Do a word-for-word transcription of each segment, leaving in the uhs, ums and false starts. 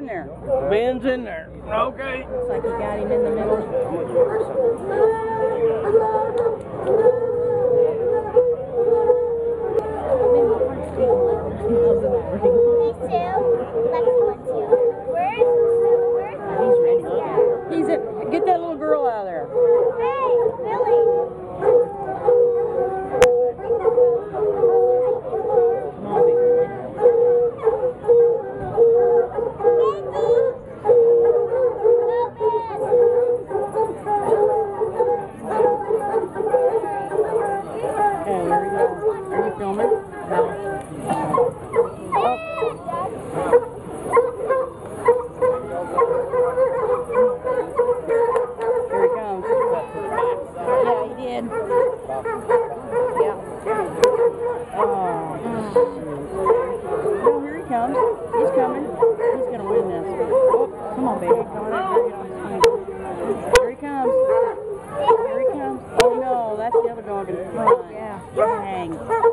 there. Ben's in there. Okay. Looks like you got him in the middle. He's ready. He's it. Get that little girl out of there. Hey, Billy. Come on, baby. Okay, here we go. Are you filming? No. Here he comes. Yeah, he did. Yeah. Oh, shoot. Oh, here he comes. He's coming. He's going to win this. Oh, come on, baby. Here he comes. Here he comes. Oh, no, that's the other dog in front. Yeah. Dang.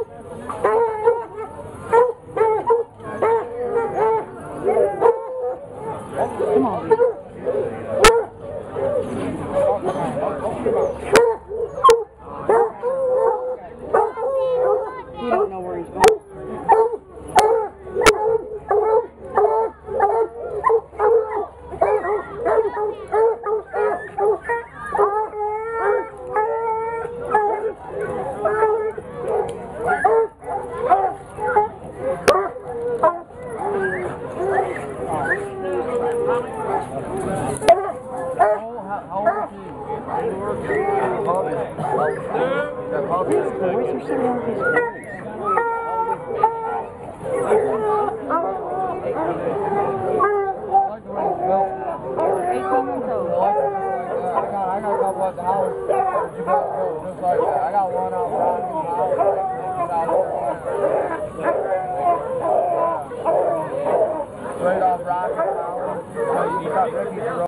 Come on, baby. You don't know where he's going. His voice or something on his voice. eighteen months old. I got, I got a couple at the house. You got to go just like that. I got one out front in the house. Straight off Rocky Mountain. You got Ricky's